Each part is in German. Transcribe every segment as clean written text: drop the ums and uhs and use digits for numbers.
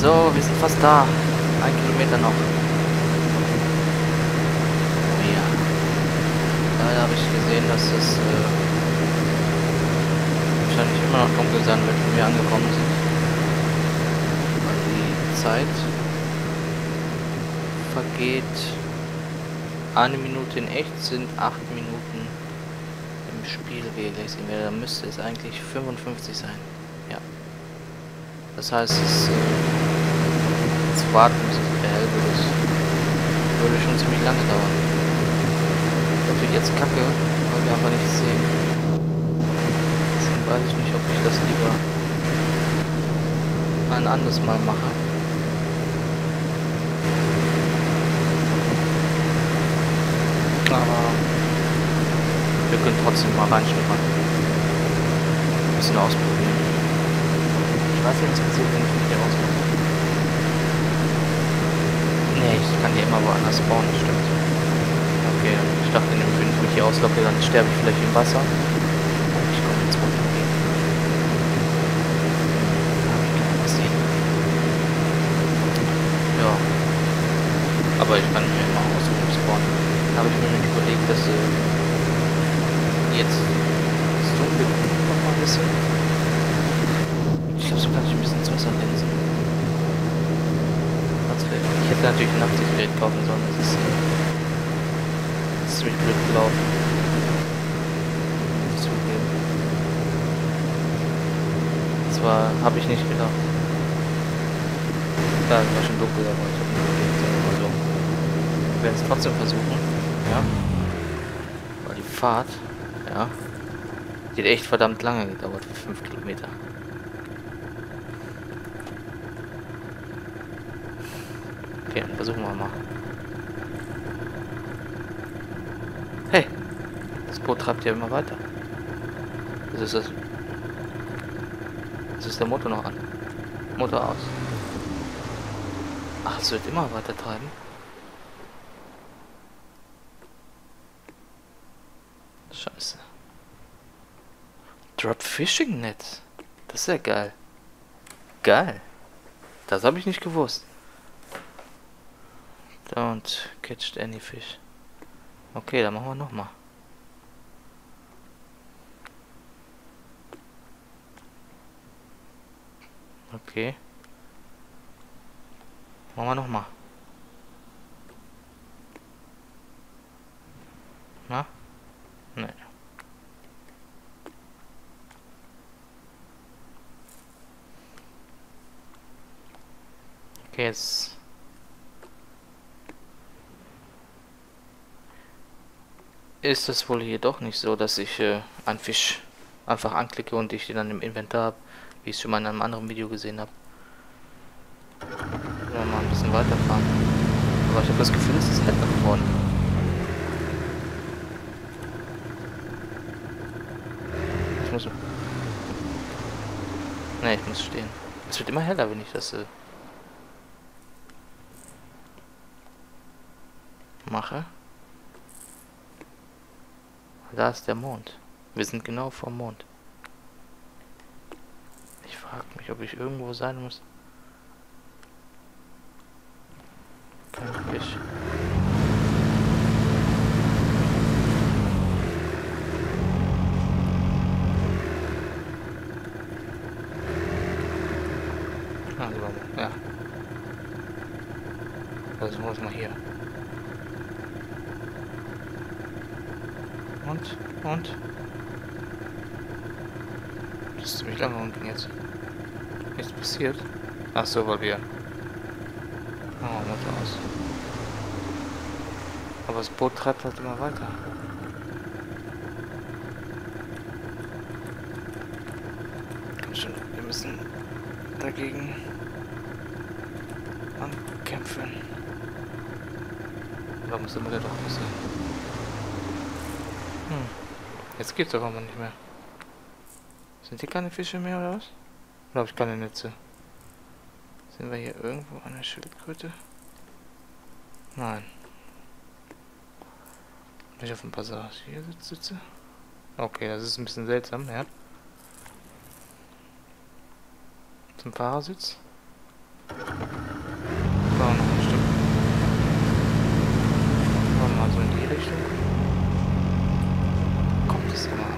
So, wir sind fast da. 1 Kilometer noch. Ja. Leider habe ich gesehen, dass es wahrscheinlich immer noch dunkel sein wird, wenn wir angekommen sind. Weil die Zeit vergeht. 1 Minute in echt sind 8 Minuten im Spiel, wie ihr gleich sehen werdet. Da müsste es eigentlich 55 sein. Ja. Das heißt, es zu warten, bis es wieder hell wird, würde schon ziemlich lange dauern. Natürlich jetzt kacke, weil wir einfach nichts sehen. Deswegen weiß ich nicht, ob ich das lieber ein anderes Mal mache. Aber wir können trotzdem mal reinschnuppern. Ein bisschen ausprobieren. Ich weiß nicht, was passiert, wenn ich mich hier rausmache. Nee, ich kann hier immer woanders spawnen, stimmt. Okay, ich dachte, wenn ich mich hier auslocke, dann sterbe ich vielleicht im Wasser. Und ich komme jetzt runter. Habe ich gar nicht gesehen. Ja. Aber ich kann mir immer aussuchen, spawnen. Habe ich mir nicht überlegt, dass jetzt zoomen wir noch mal ein bisschen. Ich glaube, so kann ich ein bisschen ins Wasser linsen. Ich hätte natürlich ein Nachtsichtgerät kaufen sollen. Das ist ziemlich blöd gelaufen. Muss ich zugeben. Zwar habe ich nicht gedacht. Klar, es war schon dunkel, aber ich habe nicht überlegt, sagen wir mal so. Wir werden es trotzdem versuchen. Ja. Weil die Fahrt, ja, die hat echt verdammt lange gedauert für 5 Kilometer. Okay, dann versuchen wir mal. Hey, das Boot treibt ja immer weiter. Das ist der Motor noch an. Motor aus. Ach, es wird immer weiter treiben. Scheiße. Drop Fishing Net. Das ist ja geil. Geil. Das habe ich nicht gewusst. Don't catch any fish. Okay, dann machen wir nochmal. Okay. Machen wir nochmal. Na? Nee. Okay, jetzt. Ist es wohl hier doch nicht so, dass ich einen Fisch einfach anklicke und ich den dann im Inventar habe, wie ich es schon mal in einem anderen Video gesehen habe. Ja, mal ein bisschen weiterfahren. Aber ich habe das Gefühl, es ist heller geworden. Ich muss... Ne, ich muss stehen. Es wird immer heller, wenn ich das mache. Da ist der Mond. Wir sind genau vorm Mond. Ich frage mich, ob ich irgendwo sein muss. Kein Fisch. Also, ja. Versuchen wir es mal hier. Und? Das ist ziemlich lange unten jetzt. Nichts passiert. Ach so, weil wir... Oh, Motor aus. Aber das Boot treibt halt immer weiter. Komm schon, wir müssen dagegen ankämpfen. Da muss immer der doch sein. Jetzt geht's doch aber nicht mehr. Sind hier keine Fische mehr oder was? Oder habe ich keine Netze? Sind wir hier irgendwo an der Schildkröte? Nein. Nicht auf dem Passage. Hier sitze. Okay, das ist ein bisschen seltsam, ja. Zum Fahrersitz. Richtung. Kommt es immer,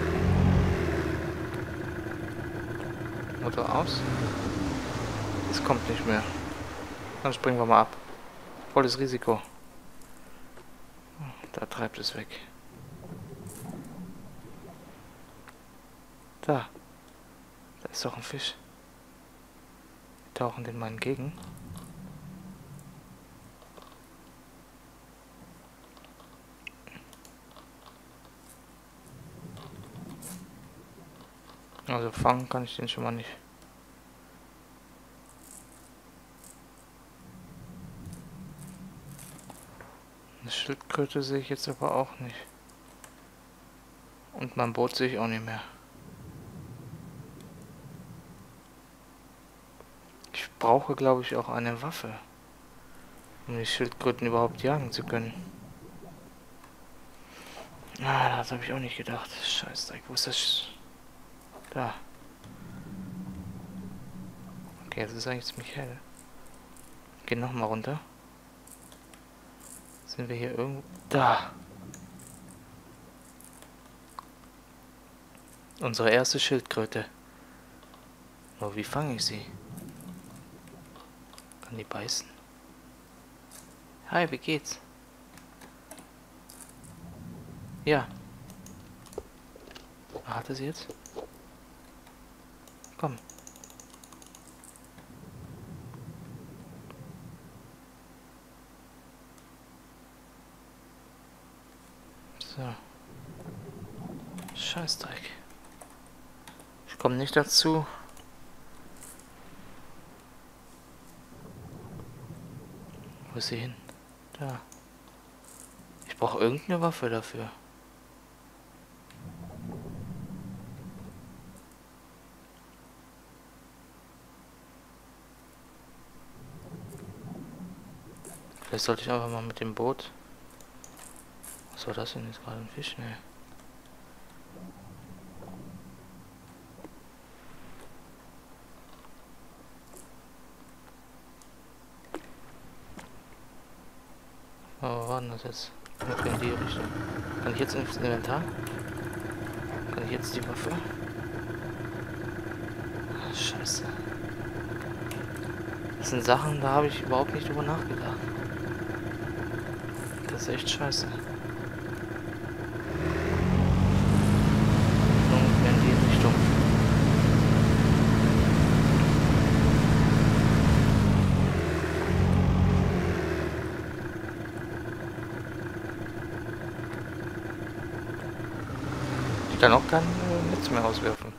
aber... Motor aus. Es kommt nicht mehr. Dann springen wir mal ab. Volles Risiko. Da treibt es weg. Da. Da ist doch ein Fisch. Wir tauchen den mal entgegen. Also fangen kann ich den schon mal nicht. Eine Schildkröte sehe ich jetzt aber auch nicht. Und mein Boot sehe ich auch nicht mehr. Ich brauche, glaube ich, auch eine Waffe, um die Schildkröten überhaupt jagen zu können. Ah, das habe ich auch nicht gedacht. Scheißdreck, wo ist das? Da. Okay, jetzt ist eigentlich ziemlich hell. Geh nochmal runter. Sind wir hier irgendwo? Da! Unsere erste Schildkröte. Nur wie fange ich sie? Kann die beißen? Hi, wie geht's? Ja. Hat er sie jetzt? Komm. So. Scheißdreck. Ich komme nicht dazu. Wo ist sie hin? Da. Ich brauche irgendeine Waffe dafür. Vielleicht sollte ich einfach mal mit dem Boot... Was war das denn jetzt gerade? Ein Fisch? Ne. Aber wo war denn das jetzt? Okay, in die Richtung. Kann ich jetzt ins Inventar? Kann ich jetzt die Waffe? Ah, Scheiße. Das sind Sachen, da habe ich überhaupt nicht drüber nachgedacht. Das ist echt scheiße. Ungefähr in die Richtung. Ich kann auch kein Netz mehr auswerfen.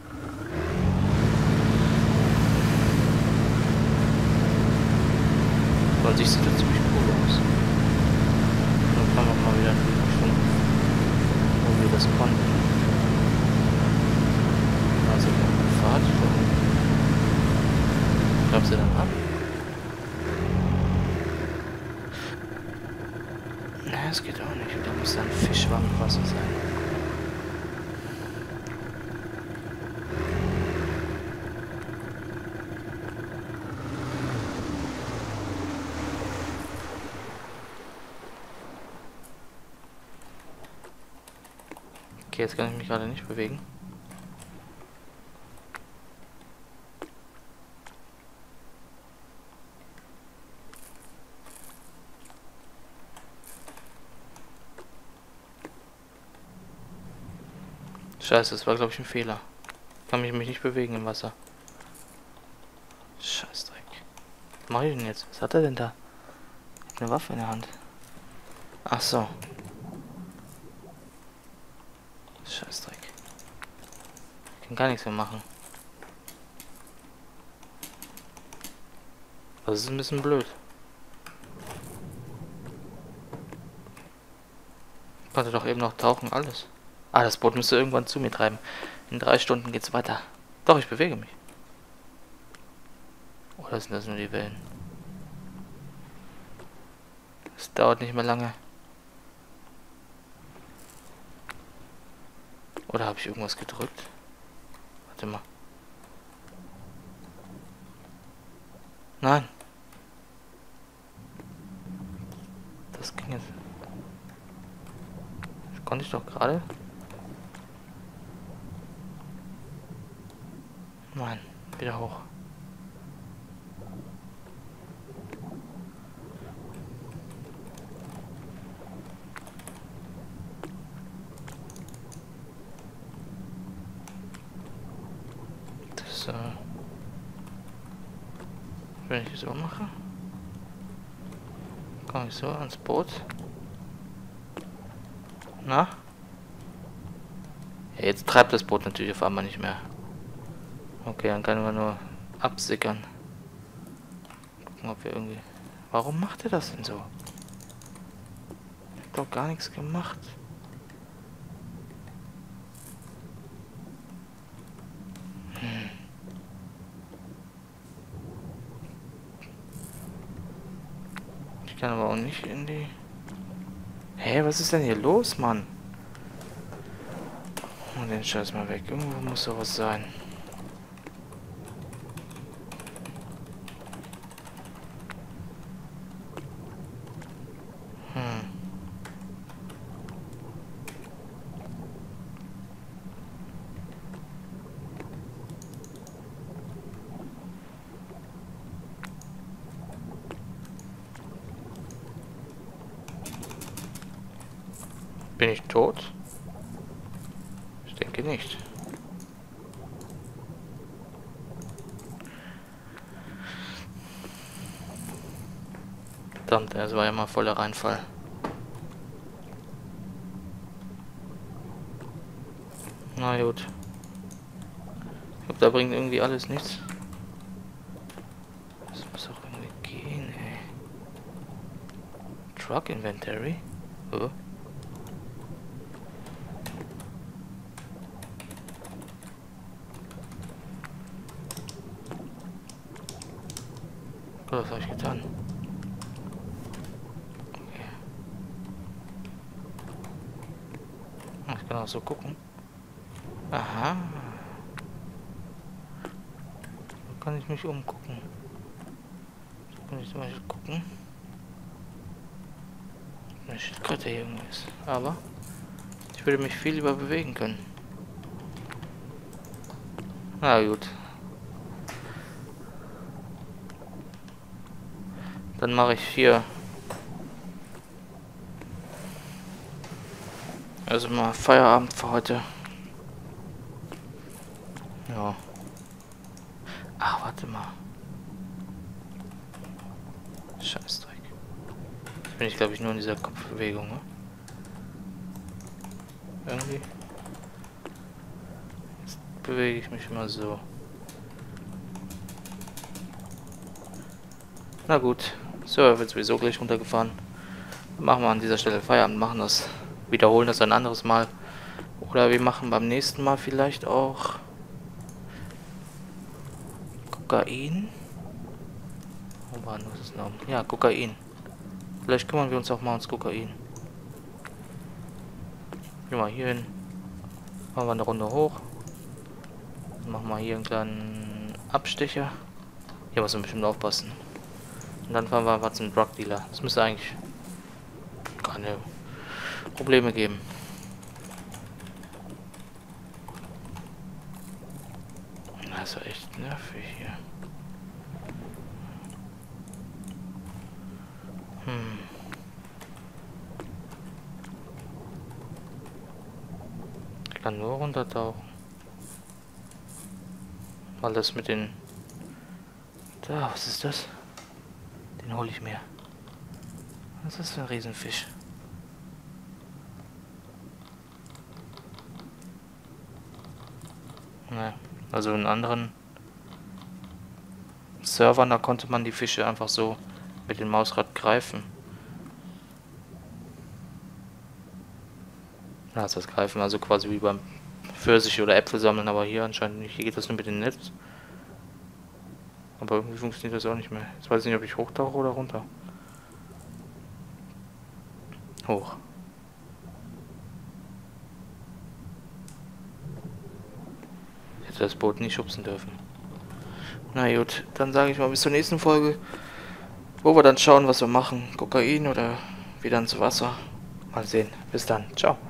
Und sich sieht das ziemlich cool aus. Dann kann man mal wieder schon, wo wir das konnten. Also die Fahrt. Glaubst du dann ab? Na, es geht auch nicht. Da muss dann ein Fischschwamm im Wasser sein. Okay, jetzt kann ich mich gerade nicht bewegen. Scheiße, das war glaube ich ein Fehler. Kann mich nicht bewegen im Wasser. Scheißdreck. Was mache ich denn jetzt? Was hat er denn da? Hat eine Waffe in der Hand. Ach so. Scheißdreck. Ich kann gar nichts mehr machen. Das ist ein bisschen blöd. Ich konnte doch eben noch tauchen, alles. Ah, das Boot müsste irgendwann zu mir treiben. In 3 Stunden geht's weiter. Doch, ich bewege mich. Oder sind das nur die Wellen? Es dauert nicht mehr lange. Oder habe ich irgendwas gedrückt? Warte mal. Nein. Das ging jetzt. konnte ich doch gerade. Nein, wieder hoch. Das, wenn ich so mache, komme ich so ans Boot. Na? Ja, jetzt treibt das Boot natürlich auf einmal nicht mehr. Okay, dann können wir nur absickern. Gucken, ob wir irgendwie... Warum macht er das denn so? Ich hab doch gar nichts gemacht. Ich kann aber auch nicht in die... Hä, was ist denn hier los, Mann? Und den Scheiß mal weg. Irgendwo muss sowas sein. Bin ich tot? Ich denke nicht. Verdammt, das war ja mal voller Reinfall. Na gut. Ich glaube, da bringt irgendwie alles nichts. Das muss auch irgendwie gehen, ey. Truck Inventory? Oh. Was habe ich getan? Okay. Ich kann auch so gucken. Aha. Da kann ich mich umgucken. So kann ich zum Beispiel gucken. Eine Schildkröte hier irgendwie ist. Aber ich würde mich viel lieber bewegen können. Na gut. Dann mache ich hier also mal Feierabend für heute. Ja. Ach, warte mal. Scheißdreck. Jetzt bin ich, glaube ich, nur in dieser Kopfbewegung, ne? Irgendwie. Jetzt bewege ich mich immer so. Na gut. So, wird sowieso gleich runtergefahren. Dann machen wir an dieser Stelle Feierabend, machen das, wiederholen das ein anderes Mal. Oder wir machen beim nächsten Mal vielleicht auch Kokain. Wo war das noch? Ja, Kokain. Vielleicht kümmern wir uns auch mal ums Kokain. Gehen wir hier hin. Machen wir eine Runde hoch. Dann machen wir hier einen kleinen Abstecher. Hier muss man bestimmt aufpassen. Und dann fahren wir einfach zum Drug Dealer. Das müsste eigentlich keine Probleme geben. Das ist echt nervig hier. Ich kann nur runtertauchen. Weil das mit den... Da, was ist das? Den hole ich mir. Was ist das für ein Riesenfisch? Ne, also in anderen Servern, da konnte man die Fische einfach so mit dem Mausrad greifen. Ja, das greifen, also quasi wie beim Pfirsiche oder Äpfel sammeln, aber hier anscheinend nicht. Hier geht das nur mit dem Netz. Aber irgendwie funktioniert das auch nicht mehr. Jetzt weiß ich nicht, ob ich hochtauche oder runter. Hoch. Ich hätte das Boot nicht schubsen dürfen. Na gut, dann sage ich mal bis zur nächsten Folge, wo wir dann schauen, was wir machen. Kokain oder wieder ins Wasser. Mal sehen. Bis dann. Ciao.